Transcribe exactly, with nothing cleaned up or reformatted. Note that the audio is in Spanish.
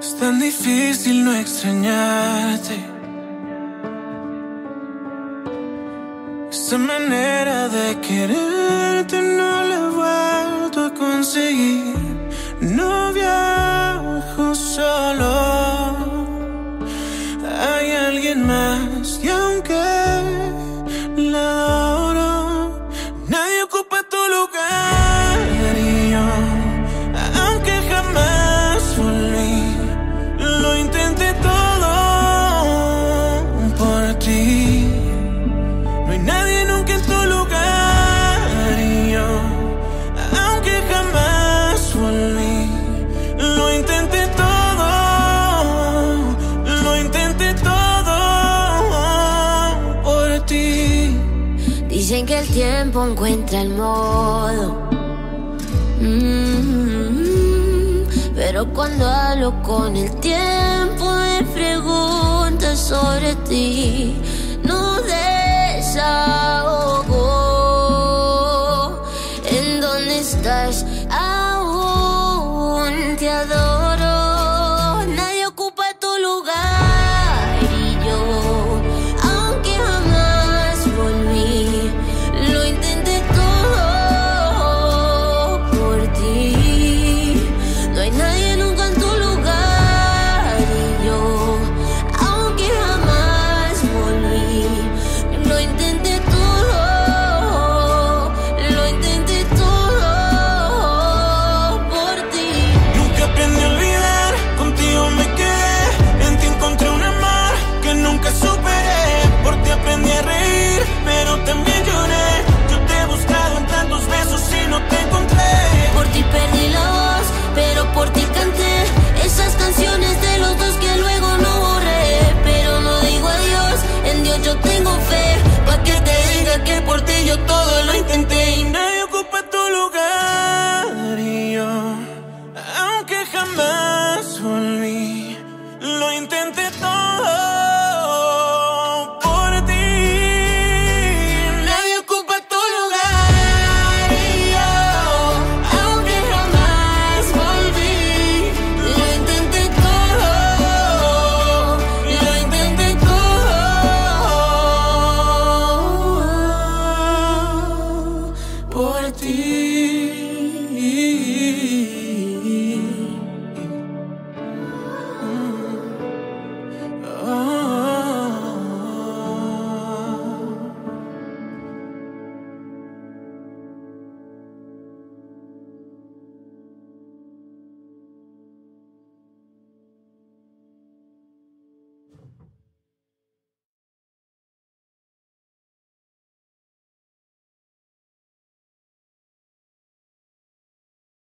tan difícil no extrañarte. Esa manera de quererte no la he vuelto a conseguir. No viajo solo, hay alguien más y aunque la adoro, nadie ocupa tu lugar. Y yo, aunque jamás volví, lo intenté todo por ti. No hay nadie nunca en tu lugar. Y yo, aunque jamás volví, lo intenté todo, lo intenté todo por ti. Dicen que el tiempo encuentra el modo, mm-hmm. Pero cuando hablo con el tiempo me pregunta sobre ti. No desahogo. ¿En dónde estás? Aún te adoro.